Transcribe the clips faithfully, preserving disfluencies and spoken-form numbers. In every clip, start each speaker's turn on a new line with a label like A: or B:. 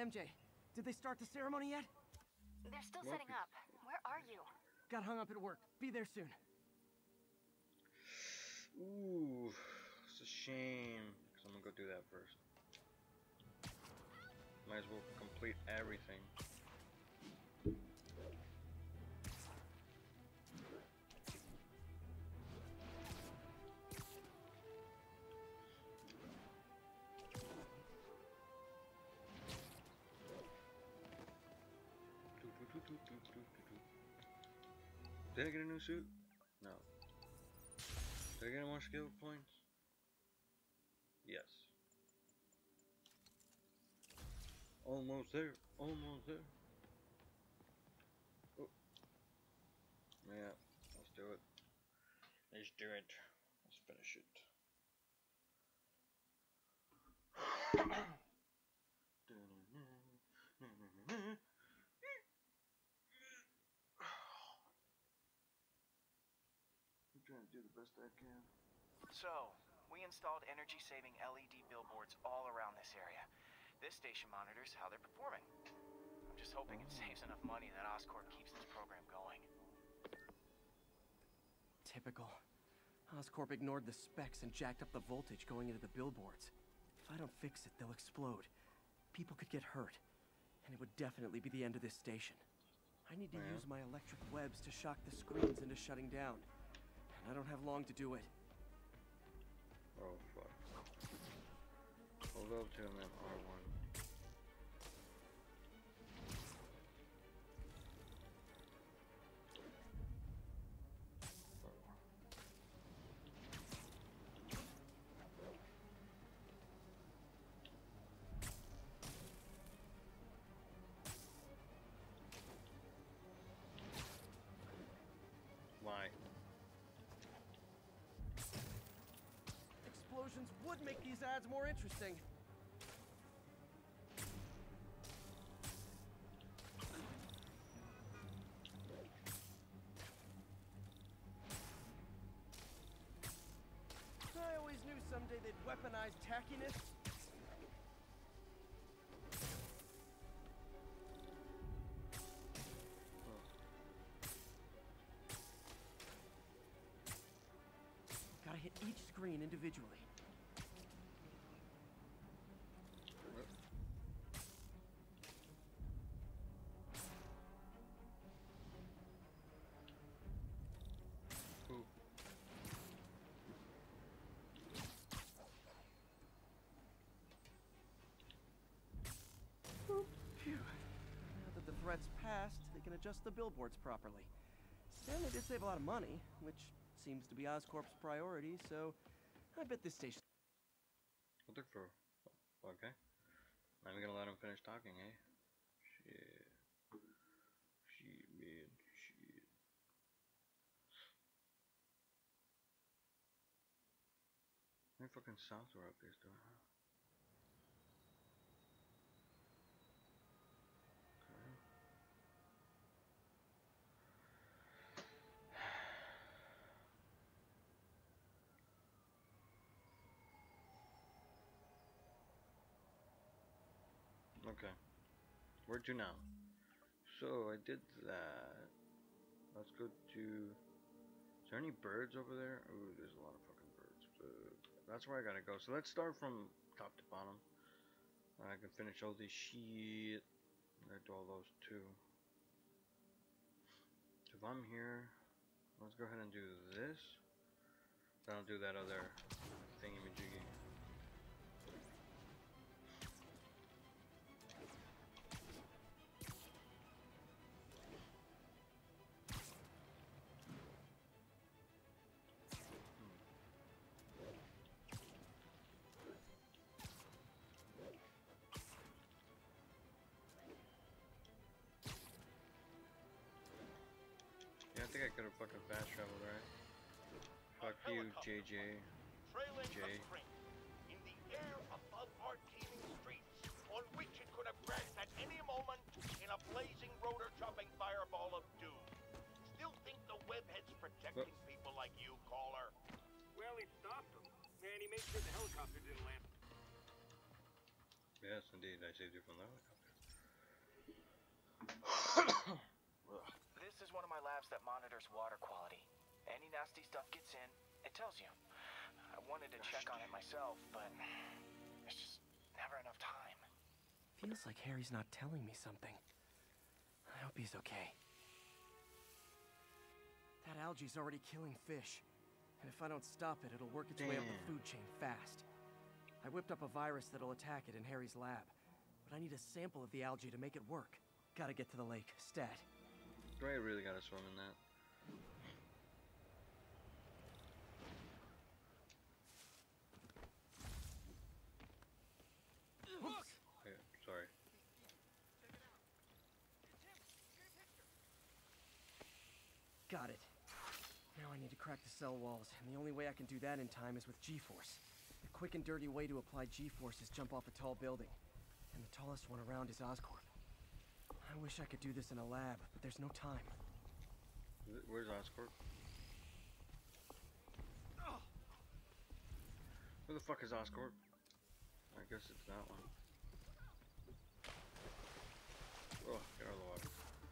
A: M J, did they start the ceremony yet?
B: They're still setting up. Where are you?
A: Got hung up at work. Be there soon.
C: Ooh, it's a shame. Cause I'm gonna go do that first. Might as well complete everything. Did I get a new suit? No. Did I get more skill points? Yes. Almost there. Almost there. Oh. Yeah. Let's do it. Let's do it. Let's finish it. I'm trying to do the best I can.
D: So, we installed energy-saving L E D billboards all around this area. This station monitors how they're performing. I'm just hoping it saves enough money that Oscorp keeps this program going.
A: Typical. Oscorp ignored the specs and jacked up the voltage going into the billboards. If I don't fix it, they'll explode. People could get hurt. And it would definitely be the end of this station. I need to
C: Yeah.
A: use my electric webs to shock the screens into shutting down. And I don't have long to do it.
C: Oh fuck. Hold up to him at R one. Why?
A: Explosions would make these ads more interesting. I always knew someday they'd weaponize tackiness. Gotta hit each screen individually.
C: Ooh.
A: Phew. Now that the threat's passed, they can adjust the billboards properly. Stanley did save a lot of money, which seems to be Oscorp's priority, so I bet this station...
C: What the for? Okay. I'm gonna let him finish talking, eh? Shit. Shit, man. Shit. How many fucking software updates do I have? Okay. Where to now? So I did that. Let's go to. Is there any birds over there? Ooh, there's a lot of fucking birds. Uh, that's where I gotta go. So let's start from top to bottom. I can finish all this shit. I do all those too. So if I'm here, let's go ahead and do this. Then I'll do that other thingy-majiggy. Yeah, I think I could have fucking fast traveled, right? Fuck you, J J.
E: Trailing
C: J.
E: a string in the air above our teeming streets, on which it could have crashed at any moment in a blazing rotor-chopping fireball of doom. Still think the webhead's protecting
C: What?
E: people like you, caller?
F: Well, he stopped him, and he made sure the helicopter didn't land.
C: Yes, indeed, I saved you from the helicopter.
D: This is one of my labs that monitors water quality. Any nasty stuff gets in, it tells you. I wanted to check on it myself, but there's just never enough time.
A: Feels like Harry's not telling me something. I hope he's okay. That algae's already killing fish. And if I don't stop it, it'll work its way up the food chain fast. I whipped up a virus that'll attack it in Harry's lab. But I need a sample of the algae to make it work. Gotta get to the lake, stat.
C: Do I really gotta swim in that?
A: Oops.
C: Okay, sorry.
A: Got it. Now I need to crack the cell walls, and the only way I can do that in time is with G-force. The quick and dirty way to apply G-force is jump off a tall building. And the tallest one around is Oscorp. I wish I could do this in a lab, but there's no time.
C: Where's Oscorp? Where the fuck is Oscorp? I guess it's that one. Oh, get out of the water.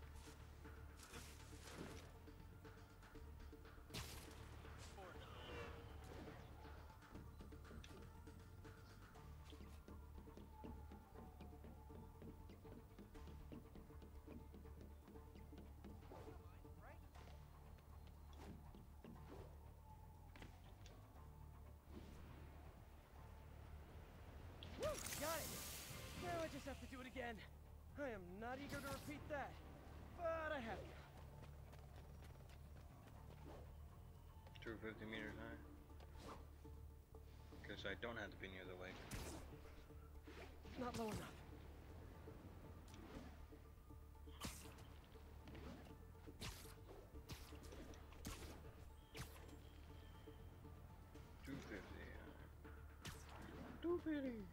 A: Got it! Now I just have to do it again. I am not eager to repeat that, but I have to.
C: two hundred fifty meters high. Guess I don't have to be near the lake.
A: Not low enough.
C: two fifty. two fifty.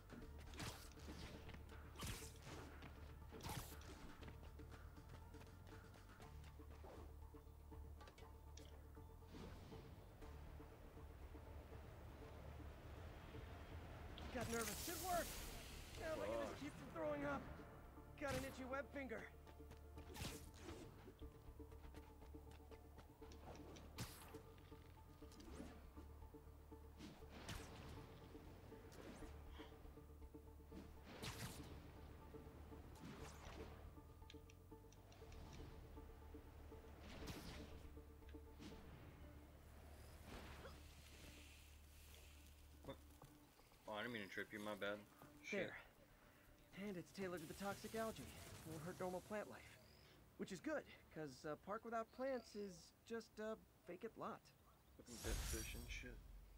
A: Got nervous. Should work. Now look at this keep from throwing up. Got an itchy web finger.
C: Oh, I didn't mean to trip you, my bad. Shit.
A: There. And it's tailored to the toxic algae. Won't hurt normal plant life. Which is good, because a park without plants is just a vacant lot.
C: Fucking dead fish and shit.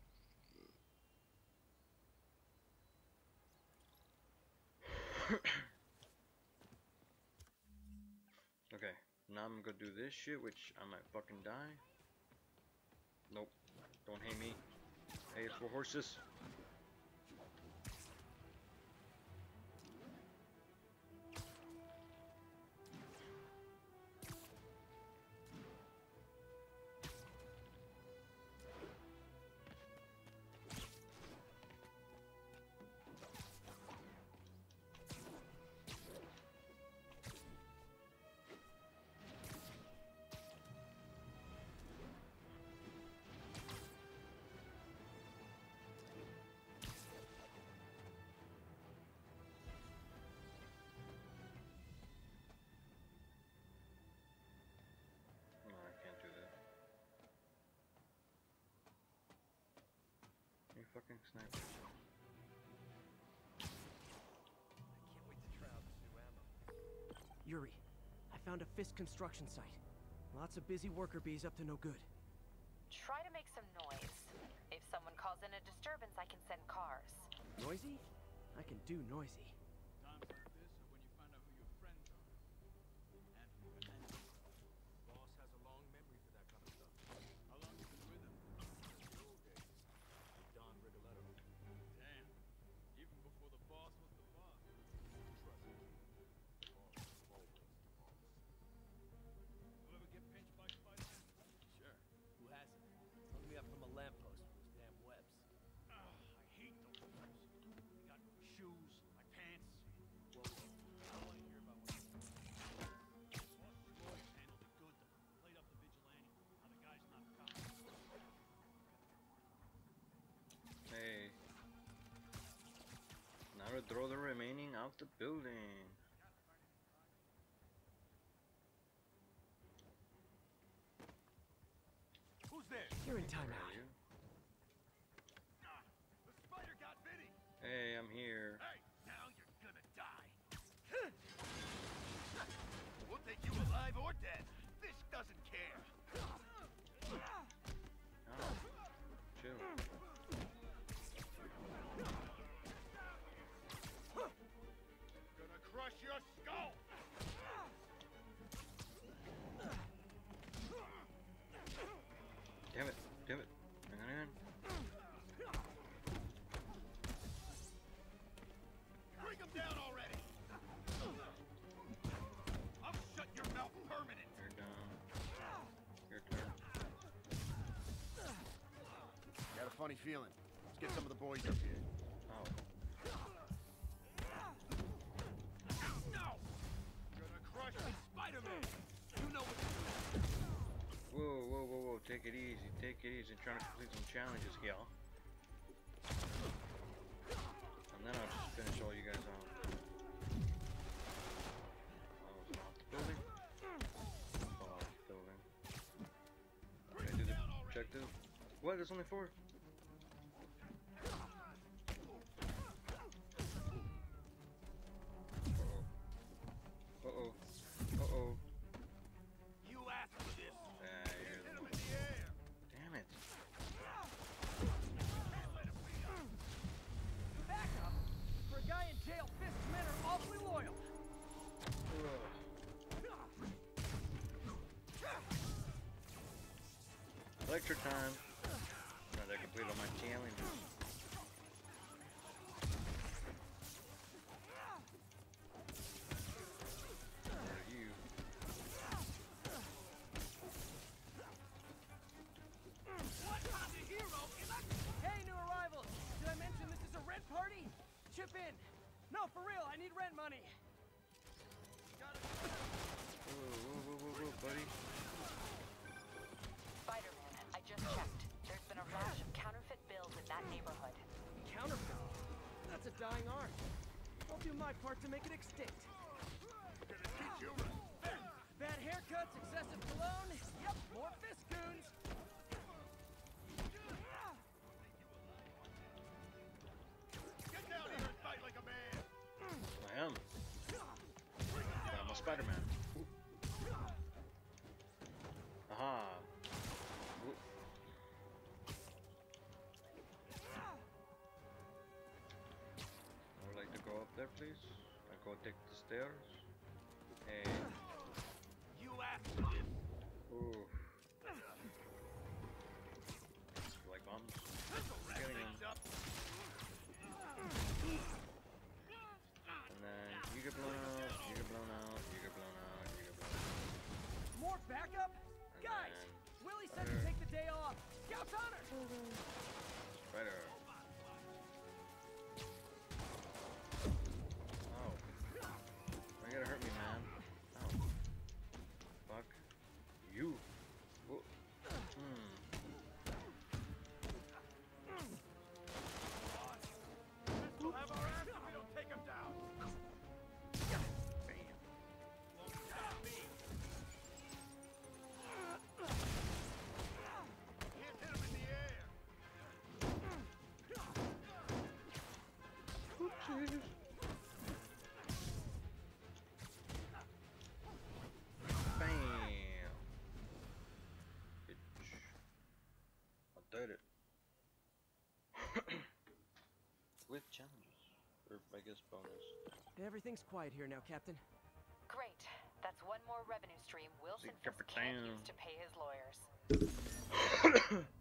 C: Okay, now I'm gonna do this shit, which I might fucking die. Nope. Don't hate me. Hey, it's for horses. No, I can't do that. You fucking sniper.
A: Yuri, I found a Fisk construction site. Lots of busy worker bees up to no good.
G: Try to make some noise. If someone calls in a disturbance, I can send cars.
A: Noisy? I can do noisy.
F: Times like this are when you find out who your friends are. Anthony Hernandez. Boss has a long memory for that kind of stuff. How long you been with him? The old days. With Don Rigoletto. Damn. Even before the boss was the boss. Trust me. The boss is always the boss. You ever get pinched by Spider-Man? Sure. Who hasn't? Hung me up from a lamppost with those damn webs. Ah, I hate those webs. They got shoes, my pants.
C: building.
E: Who's there?
A: You're in
C: Where
A: timeout.
C: are you?
E: The spider got Vinny.
C: Hey, I'm here.
E: Hey, now you're gonna die. We'll take you alive or dead. This doesn't care.
C: Oh, chill.
E: Gonna crush your skull.
C: Damn it, damn it. Hang on, hang on.
E: Bring him down already. I'll shut your mouth permanent.
C: You're down. Your turn.
E: Got a funny feeling. Let's get some of the boys up here.
C: Oh.
E: No! Gonna crush the Spider-Man. You know what to do.
C: Whoa, whoa, whoa, whoa. Take it easy. Take it easy. Trying to complete some challenges here. And then I'll just finish all you guys off. Oh, it's off the building. Off the building. Can I do the objective? What? There's only four? Uh-oh. Uh-oh. Uh-oh.
E: You asked for this.
C: Ah, you're
E: Hit
C: the
E: him
C: one.
E: in the air.
C: Damn it.
E: Let him bleed out.
A: Backup? For a guy in jail, Fisk's men are awfully loyal.
C: Ugh. Lecture time. Now they complete all my challenges. Where are you?
E: What kind of hero is that?
A: Hey, new arrivals! Did I mention this is a rent party? Chip in. No, for real, I need rent money.
C: Whoa, whoa, whoa, whoa, whoa, buddy.
G: Spider-Man, I just checked. There's been a rash of counterfeit bills in that neighborhood.
A: Counterfeit? That's a dying art. I'll do my part to make it extinct.
E: Gonna teach you respect.
A: Bad haircuts, excessive cologne. Yep, more Fisk goons.
E: Get down here and fight like a man.
C: I am. I'm a Spider-Man. Ooh. Aha. Ooh. I would like to go up there, please. I go take the stairs. Hey.
E: You asked for this.
C: Ooh. Like bombs.
E: This'll wrap
C: Getting
E: things
C: him.
E: up.
C: And then you get blown out, you get blown out, you get blown out, you get blown out.
A: More backup?
C: And
A: Guys,
C: then
A: Willie said to
C: there.
A: take the day off. Scout's honor.
C: Spider. Oh. Why you gotta hurt me, man? Oh. Fuck. You. Whoa. Hmm.
E: This'll have our ass if we don't take him down.
C: Bam.
E: Won't stop me. Can't hit him in the air.
C: Oopsies. Bam. Bitch. I did it. With challenges. Or I guess bonus.
A: Everything's quiet here now, Captain.
G: Great. That's one more revenue stream Wilson
C: See,
G: Fisk can't
C: Captain.
G: use to pay his lawyers.